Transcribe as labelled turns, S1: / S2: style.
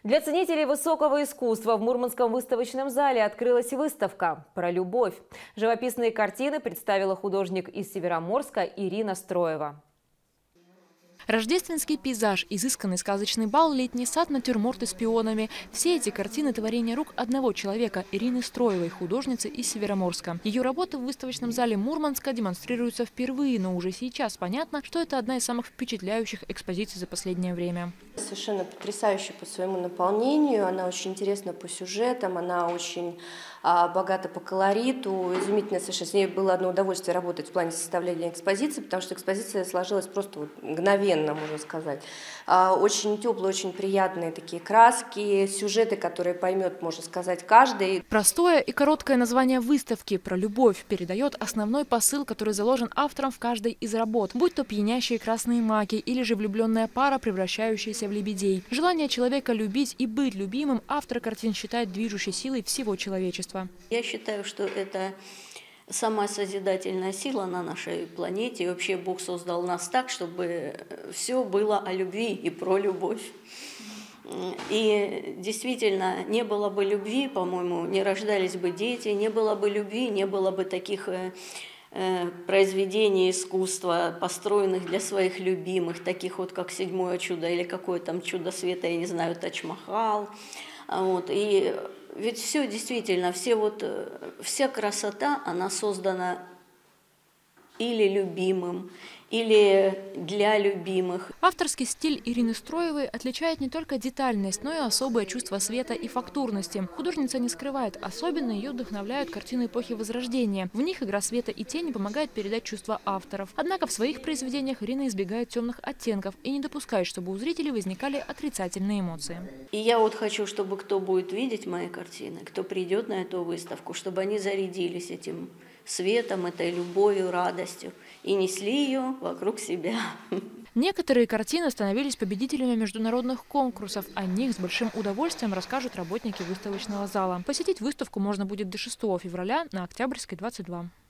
S1: Для ценителей высокого искусства в Мурманском выставочном зале открылась выставка «Про любовь». Живописные картины представила художник из Североморска Ирина Строева.
S2: Рождественский пейзаж, изысканный сказочный бал, летний сад, натюрморты с пионами – все эти картины творения рук одного человека – Ирины Строевой, художницы из Североморска. Ее работы в выставочном зале Мурманска демонстрируются впервые, но уже сейчас понятно, что это одна из самых впечатляющих экспозиций за последнее время.
S3: Совершенно потрясающая по своему наполнению, она очень интересна по сюжетам, она очень богата по колориту, изумительно совершенно. С ней было одно удовольствие работать в плане составления экспозиции, потому что экспозиция сложилась просто мгновенно, можно сказать. Очень теплые, очень приятные такие краски, сюжеты, которые поймет, можно сказать, каждый.
S2: Простое и короткое название выставки «Про любовь» передает основной посыл, который заложен автором в каждой из работ, будь то пьянящие красные маки или же влюбленная пара, превращающаяся в лебедей. Желание человека любить и быть любимым автор картин считает движущей силой всего человечества.
S4: Я считаю, что это сама созидательная сила на нашей планете. И вообще Бог создал нас так, чтобы все было о любви и про любовь. И действительно, не было бы любви, по-моему, не рождались бы дети, не было бы любви, не было бы таких произведений искусства, построенных для своих любимых, таких вот как «Седьмое чудо» или какое там «Чудо света», я не знаю, «Тадж-Махал». Вот. И ведь все действительно, вся красота, она создана или любимым, или для любимых.
S2: Авторский стиль Ирины Строевой отличает не только детальность, но и особое чувство света и фактурности. Художница не скрывает, особенно ее вдохновляют картины эпохи Возрождения. В них игра света и тени помогает передать чувства авторов. Однако в своих произведениях Ирина избегает темных оттенков и не допускает, чтобы у зрителей возникали отрицательные эмоции.
S4: И я вот хочу, чтобы кто будет видеть мои картины, кто придет на эту выставку, чтобы они зарядились этим светом, этой любовью, радостью и несли ее вокруг себя.
S2: Некоторые картины становились победителями международных конкурсов. О них с большим удовольствием расскажут работники выставочного зала. Посетить выставку можно будет до 6 февраля на Октябрьской, 22.